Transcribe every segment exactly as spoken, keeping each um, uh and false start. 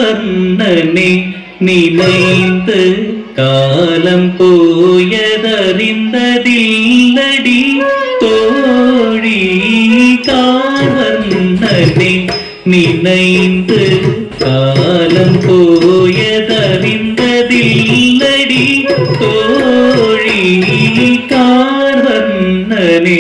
கார்வர்ணனே நினைந்து காலம் போயதறிந்ததில்லடி தோழி கார்வர்ணனே நினைந்து காலம் போயதறிந்ததில்லடி தோழி கார்வர்ணனே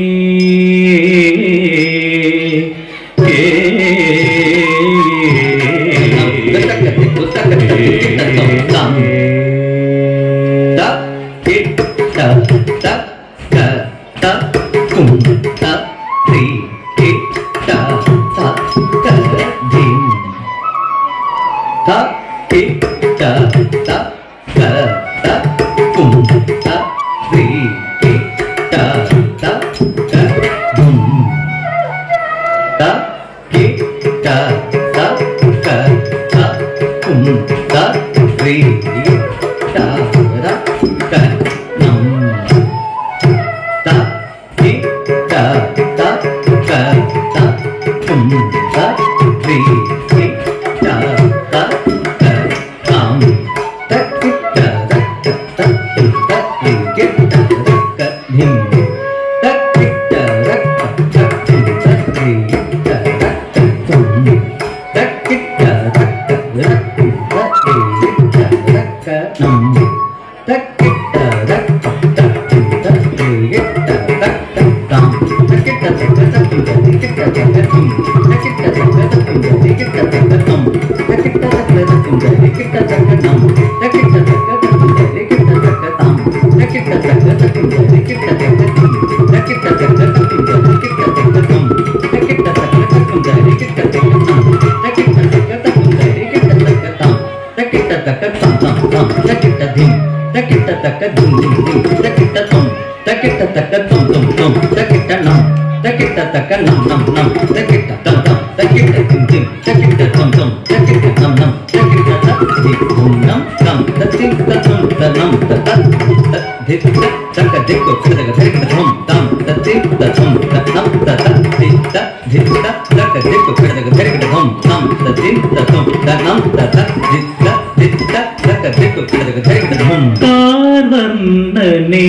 கார்வர்ணனே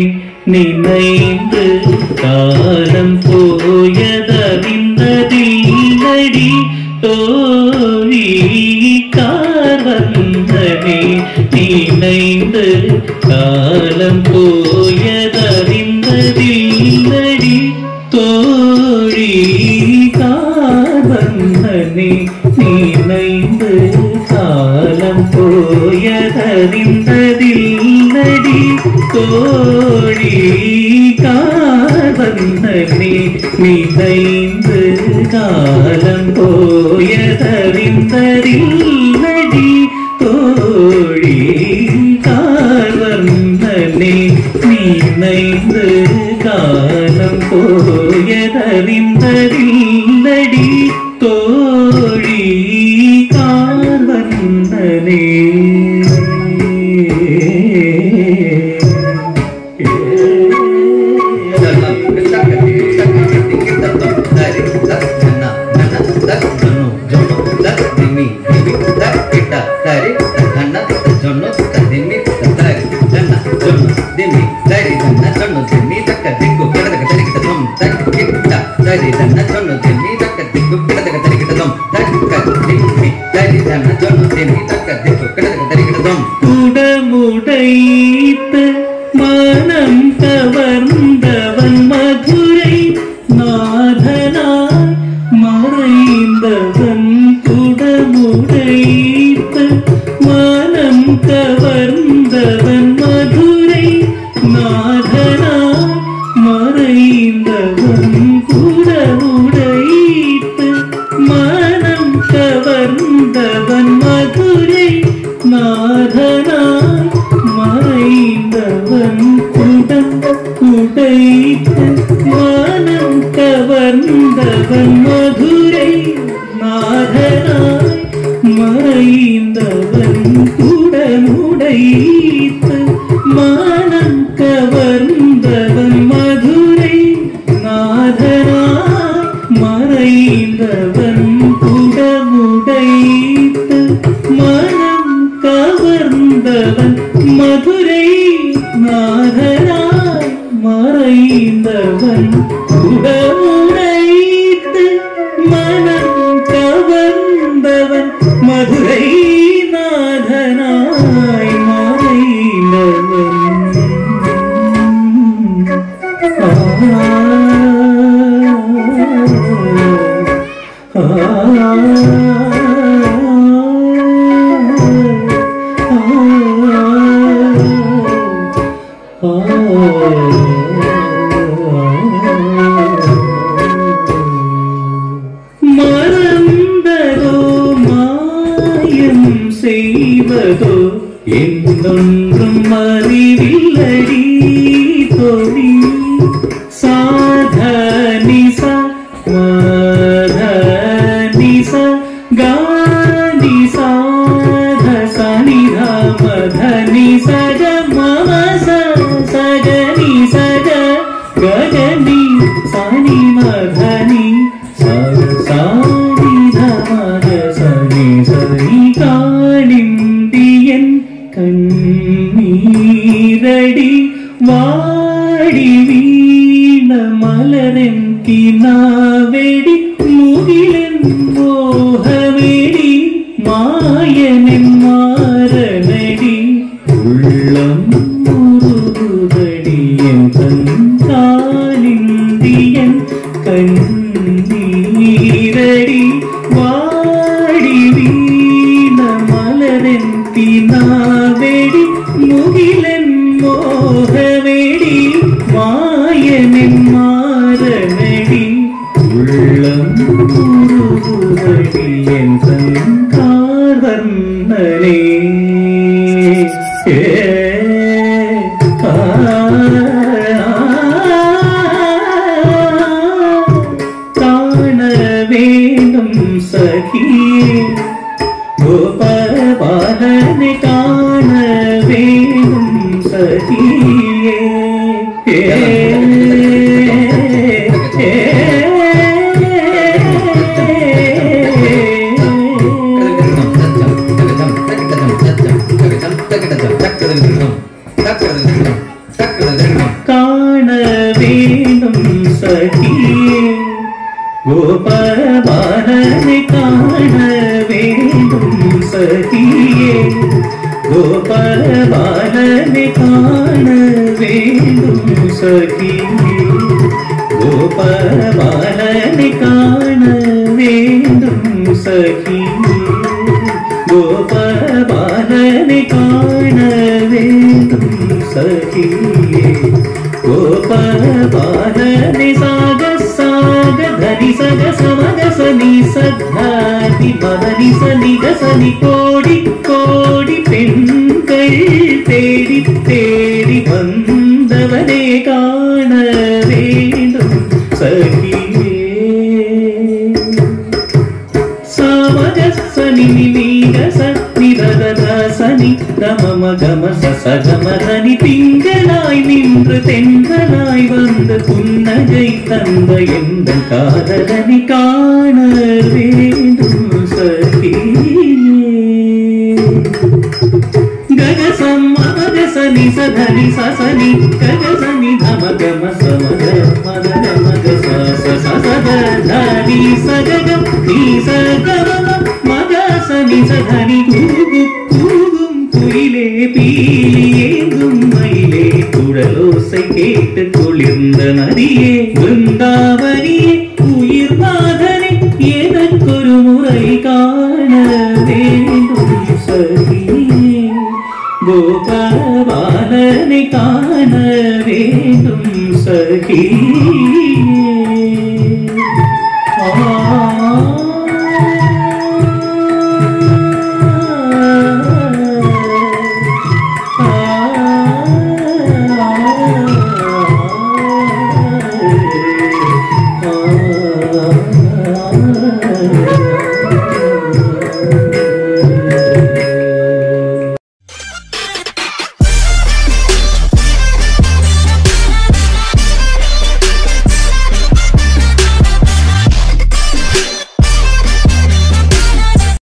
நினைந்து காலம் போயதறிந்ததில்லடி தோழி கார்வர்ணனே நினைந்து காலம் போயதறிந்ததில்லடி தோழி கார்வர்ணனே நினைந்து காலம் போயதறிந்ததில்லடி தோழி கார்வர்ணனே நினைந்து காலம் போயதறிந்ததில்லடி தோழி கார்வர்ணனே நினைந்து காலம் போயதறிந்ததில்லடி தோழி கார்வர்ணனே குடமுடைத்த மனம் கவர்ந்தவன் மதுரை நாதனாய் மறைந்தவன் குடமுடைத்த மனம் கவர்ந்தவன் மதுரை நாதனாய் மறைந்தவன் குடமுடைத்த மனம் கவர்ந்தவன் மதுரை நாதனாய் மறைந்தவன் குடம் குடைத்த மனம் கவர்ந்தவன் மதுரை நாதனாய் மறைந்தவன் குடமுடைத்த மனம் கவர்ந்தவன் மதுரை நாதனாய் மறைந்தவன் குடமுடைத்த நாதனாய் மறைந்தவன் உடமுடைத்து மனம் கவர்ந்தவன் மதுரை நாதனாய் மறைந்தவன். மறந்ததோ மாயம் செய்வதோ என்னொன்றும் அறிவில்லடி தோழி. சாதனிசா மதனிசா கானி சாத சனித மதனி சக மம சகனி சக ககனி சனி மதனி சானித மத சனி சனி காணிந்தியன் கண்ணீரடி வாடி வீண மலரன் கினாவெடி முகிலன் மோகமெடி மாயனின் மாறனடி உள்ளம் முருகுதடி என் கண்காலிந்தியன் கண்ணீரடி வாடி வீண மலரன் கினாவெடி முகிலன் மோகமெடி மாயனின் மாறனடி உள்ளம் முருகுதடி என் கண்கார்வர்ணனே. காண வேண்டும் சகியே கோபாலனை காண வேண்டும் சகியே. காண வேண்டும் சகியே கோபாலனை காண வேண்டும் சகியே. கோபாலனை காண வேண்டும் சகியே. கோபாலனை காண வேண்டும் சகியே. கோபாலனை காண வேண்டும் சகியே. கோபாலனை சாக சாக ധനി സഗ സമഗ സനി സദ്ധാതി മദനി സനി ഗസനി കോടി കോടി പെൺകൾ തേടി തേടി വന്നവനെ കാണ வேண்டும் സഖിയേ. സമഗ സനി നിഗ സനി ദദ സനി ഗമ ഗമ സഗമ ധനി തിങ്കളായി നിன்று തെന്നലായി വന്ന് പുന്നകை തந்த എന്തൻ കാതലനി കാണ வேண்டும் സഖിയേ. ഗഗ സമഗ സനി സധനി സനി ഗഗ സനി ധമ ഗമ സമഗ മദ മഗ സ സദ ധനി സഗഗ നീ സഗമ മഗ സനി സധനി കൂകു കൂകും കുയിലേ പീലിയേങ്കും മയിലേ കുഴലോസை கேட்டு குளிர்ந்த நதியே பிருந்தாவனியே உயிர் நாதனே எனக்கொரு முறை காண வேண்டும் சகியே. கோபாலனை காண வேண்டும் சகியே. Ah